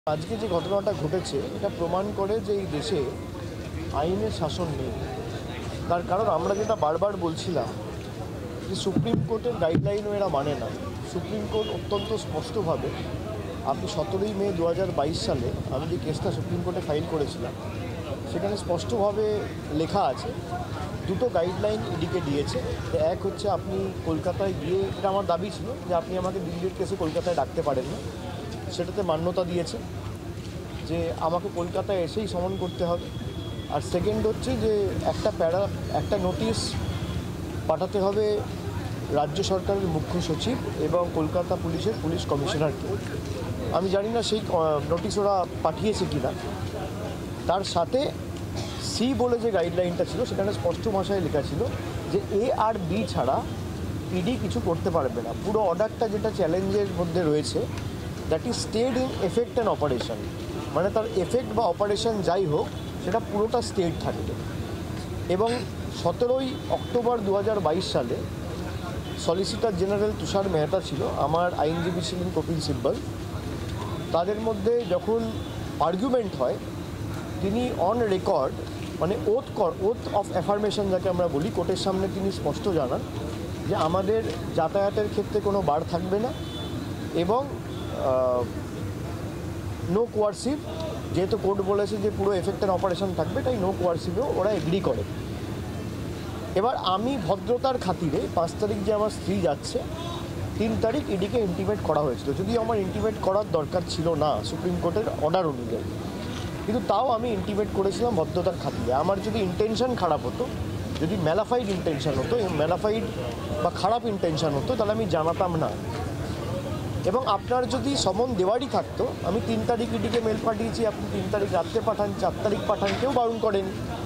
আজকে যে ঘটনাটা ঘটেছে এটা প্রমাণ করে যে এই দেশে আইনের শাসন নেই। তার কারণ আমরা যেটা বারবার বলছিলাম যে সুপ্রিম কোর্টের গাইডলাইনও এরা মানে না। সুপ্রিম কোর্ট অত্যন্ত স্পষ্টভাবে, আপনি 17ই মে 2022 সালে আমি যে কেসটা সুপ্রিম কোর্টে ফাইল করেছিলাম সেখানে স্পষ্টভাবে লেখা আছে, দুটো গাইডলাইন ইডিকে দিয়েছে। এক হচ্ছে আপনি কলকাতায় গিয়ে, এটা আমার দাবি ছিল যে আপনি আমাকে দিল্লির কেসে কলকাতায় ডাকতে পারেন না, সেটাতে মান্যতা দিয়েছে যে আমাকে কলকাতায় এসেই সমন করতে হবে। আর সেকেন্ড হচ্ছে যে একটা নোটিশ পাঠাতে হবে রাজ্য সরকারের মুখ্য সচিব এবং কলকাতা পুলিশের পুলিশ কমিশনারকে। আমি জানি না সেই নোটিশ ওরা পাঠিয়েছে কি না। তার সাথে সি বলে যে গাইডলাইনটা ছিল সেখানে স্পষ্ট ভাষায় লেখা ছিল যে এ আর বি ছাড়া ইডি কিছু করতে পারবে না। পুরো অর্ডারটা যেটা চ্যালেঞ্জের মধ্যে রয়েছে, that is stayed in effect and operation, মানে তার এফেক্ট বা অপারেশন যাই হোক সেটা পুরোটা স্টেট থাকবে। এবং 17ই অক্টোবর 2022 সালে সলিসিটর জেনারেল তুষার মেহতা ছিল, আমার আইনজীবী ছিলেন কপিল সিব্বল। তাদের মধ্যে যখন আর্গুমেন্ট হয়, তিনি অন রেকর্ড, মানে ওথ অফ অ্যাফার্মেশন যাকে আমরা বলি, কোর্টের সামনে তিনি স্পষ্ট জানান যে আমাদের যাতায়াতের ক্ষেত্রে কোনো বার থাকবে না এবং নো কোয়ার্সিভ, যেহেতু কোর্ট বলেছে যে পুরো এফেক্ট অ্যান্ড অপারেশন থাকবে, তাই নো কোয়ার্সিভেও ওরা এগ্রি করে। এবার আমি ভদ্রতার খাতিরে 5 তারিখ যে আমার স্ত্রী যাচ্ছে, 3 তারিখ ইডিকে ইন্টিমেট করা হয়েছিল, যদিও আমার ইন্টিমেট করার দরকার ছিল না সুপ্রিম কোর্টের অর্ডার অনুযায়ী, কিন্তু তাও আমি ইন্টিমেট করেছিলাম ভদ্রতার খাতিরে। আমার যদি ইন্টেনশন খারাপ হতো, যদি ম্যালাফাইড ইন্টেনশন হতো, ম্যালাফাইড বা খারাপ ইন্টেনশন হতো, তাহলে আমি জানাতাম না। এবং আপনার যদি সমন দেওয়ারই থাকতো, আমি 3 তারিখ ইডিকে মেল পাঠিয়েছি, আপনি 3 তারিখ রাত্রে পাঠান, 4 তারিখ পাঠান, কেউ বারণ করেন।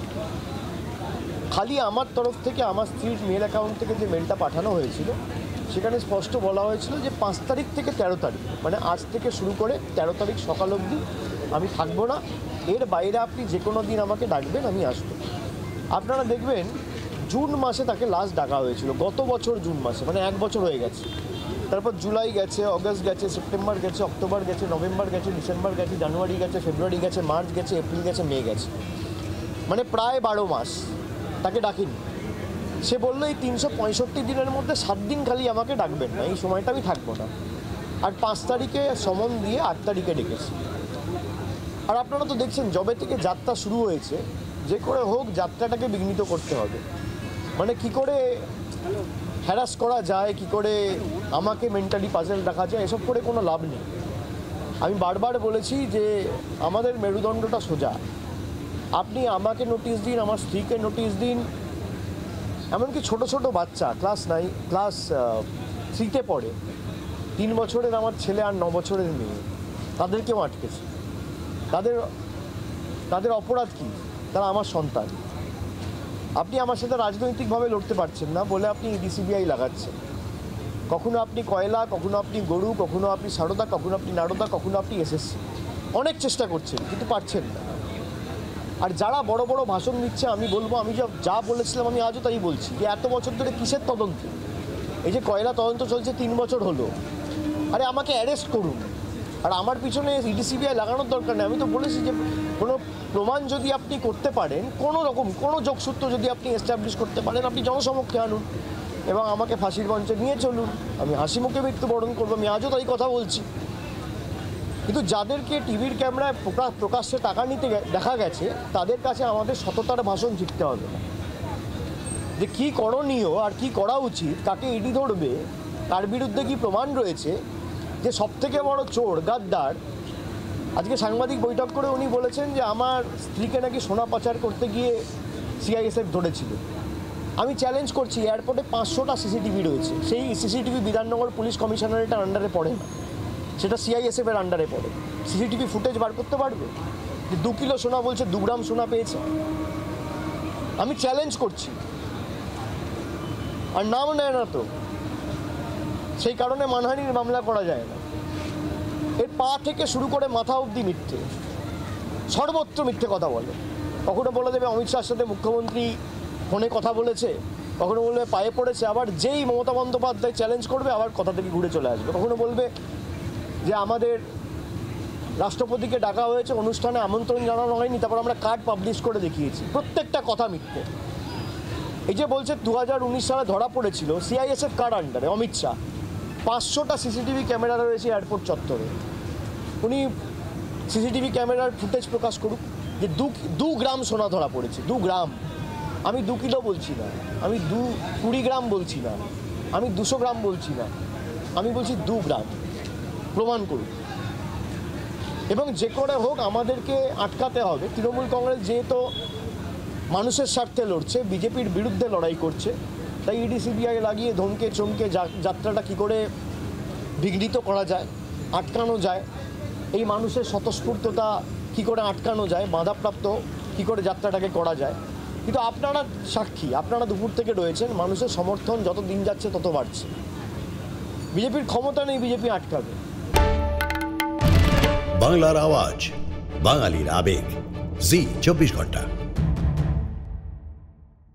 খালি আমার তরফ থেকে আমার স্ত্রীর মেল অ্যাকাউন্ট থেকে যে মেলটা পাঠানো হয়েছিল সেখানে স্পষ্ট বলা হয়েছিল যে 5 তারিখ থেকে 13 তারিখ, মানে আজ থেকে শুরু করে 13 তারিখ সকাল অবধি আমি থাকবো না, এর বাইরে আপনি যে কোনো দিন আমাকে ডাকবেন, আমি আসবো। আপনারা দেখবেন জুন মাসে তাকে লাস্ট ডাকা হয়েছিল, গত বছর জুন মাসে, মানে 1 বছর হয়ে গেছে। তারপর জুলাই গেছে, অগস্ট গেছে, সেপ্টেম্বর গেছে, অক্টোবর গেছে, নভেম্বর গেছে, ডিসেম্বর গেছে, জানুয়ারি গেছে, ফেব্রুয়ারি গেছে, মার্চ গেছে, এপ্রিল গেছে, মে গেছে, মানে প্রায় 12 মাস তাকে ডাকিনি। সে বললো এই 365 দিনের মধ্যে 7 দিন খালি আমাকে ডাকবেন না, এই সময়টা আমি থাকবো না। আর 5 তারিখে সমন দিয়ে 8 তারিখে ডেকেছি। আর আপনারা তো দেখছেন যবে থেকে যাত্রা শুরু হয়েছে, যে করে হোক যাত্রাটাকে বিঘ্নিত করতে হবে। মানে কি করে হ্যারাস করা যায়, কি করে আমাকে মেন্টালি পাজেল রাখা যায়, এসব করে কোনো লাভ নেই। আমি বারবার বলেছি যে আমাদের মেরুদণ্ডটা সোজা। আপনি আমাকে নোটিশ দিন, আমার স্ত্রীকে নোটিশ দিন, এমনকি ছোট ছোট বাচ্চা ক্লাস 3তে পড়ে, 3 বছরের আমার ছেলে আর 9 বছরের মেয়ে, তাদেরকেও আটকেছে। তাদের অপরাধ কী? তারা আমার সন্তান। আপনি আমার সাথে রাজনৈতিকভাবে লড়তে পারছেন না বলে আপনি ইডি-সিবিআই লাগাচ্ছেন। কখনো আপনি কয়লা, কখনো আপনি গরু, কখনো আপনি সারদা, কখনো আপনি নারদা, কখনো আপনি এসএসসি। অনেক চেষ্টা করছেন কিন্তু পারছেন না। আর যারা বড় বড় ভাষণ দিচ্ছে, আমি বলবো, আমি যা বলেছিলাম আমি আজও তাই বলছি, যে এত বছর ধরে কিসের তদন্ত? এই যে কয়লা তদন্ত চলছে 3 বছর হলো, আরে আমাকে অ্যারেস্ট করুন। আর আমার পিছনে ইডি-সিবিআই লাগানোর দরকার নেই। আমি তো বলেছি যে কোনো প্রমাণ যদি আপনি করতে পারেন, কোনো রকম কোনো যোগসূত্র যদি আপনি এস্টাবলিশ করতে পারেন, আপনি জনসমক্ষে আনুন এবং আমাকে ফাঁসির মঞ্চে নিয়ে চলুন, আমি হাসি মুখে মৃত্যুবরণ করবো। আমি আজও তাই কথা বলছি। কিন্তু যাদেরকে টিভির ক্যামেরায় প্রকাশ্যে টাকা নিতে দেখা গেছে, তাদের কাছে আমাদের সততার ভাষণ শিখতে হবে না, যে কী করণীয় আর কি করা উচিত, কাকে ইডি ধরবে, তার বিরুদ্ধে কি প্রমাণ রয়েছে। যে সবথেকে বড় চোর, গাদ্দার, আজকে সাংবাদিক বৈঠক করে উনি বলেছেন যে আমার স্ত্রীকে নাকি সোনা পাচার করতে গিয়ে সিআইএসএফ ধরেছিল। আমি চ্যালেঞ্জ করছি, এয়ারপোর্টে 500টা সিসিটিভি রয়েছে, সেই সিসিটিভি বিধাননগর পুলিশ কমিশনারেটের আন্ডারে পড়ে না, সেটা সিআইএসএফের আন্ডারে পড়ে। সিসিটিভি ফুটেজ বার করতে পারবে যে 2 কিলো সোনা বলছে 2 গ্রাম সোনা পেয়েছে? আমি চ্যালেঞ্জ করছি। আর নাম নেয় না তো, সেই কারণে মানহানির মামলা করা যায় না। এর পা থেকে শুরু করে মাথা অবধি মিথ্যে, সর্বত্র মিথ্যে কথা বলে। কখনো বলে দেবে অমিত শাহর সাথে মুখ্যমন্ত্রী ফোনে কথা বলেছে, কখনো বলবে পায়ে পড়েছে, আবার যেই মমতা বন্দ্যোপাধ্যায় চ্যালেঞ্জ করবে আবার কথা থেকে ঘুরে চলে আসবে। কখনো বলবে যে আমাদের রাষ্ট্রপতিকে ডাকা হয়েছে, অনুষ্ঠানে আমন্ত্রণ জানানো হয়নি, তারপর আমরা কার্ড পাবলিশ করে দেখিয়েছি। প্রত্যেকটা কথা মিথ্যে। এই যে বলছে 2019 সালে ধরা পড়েছিল সিআইএসএফ কার আন্ডারে অমিত শাহ, 500টা সিসিটিভি ক্যামেরা রয়েছে এয়ারপোর্ট চত্বরে। উনি সিসিটিভি ক্যামেরার ফুটেজ প্রকাশ করুক যে 2 গ্রাম সোনা ধরা পড়েছে। 2 গ্রাম, আমি 2 কিলো বলছি না, আমি 20 গ্রাম বলছি না, আমি 200 গ্রাম বলছি না, আমি বলছি 2 গ্রাম। প্রমাণ করুক, এবং যে করে হোক আমাদেরকে আটকাতে হবে। তৃণমূল কংগ্রেস যেহেতু মানুষের স্বার্থে লড়ছে, বিজেপির বিরুদ্ধে লড়াই করছে, তাই ইডি সিবিআই লাগিয়ে ধমকে চমকে যাত্রাটা কী করে বিঘ্নিত করা যায়, আটকানো যায়, এই মানুষের স্বতঃস্ফূর্ততা কী করে আটকানো যায়, বাধাপ্রাপ্ত কী করে যাত্রাটাকে করা যায়। কিন্তু আপনারা সাক্ষী, আপনারা দুপুর থেকে রয়েছেন, মানুষের সমর্থন যত দিন যাচ্ছে তত বাড়ছে। বিজেপির ক্ষমতা নেই বিজেপি আটকাবে। বাংলার আওয়াজ, বাঙালির আবেগ, জি 24 ঘন্টা।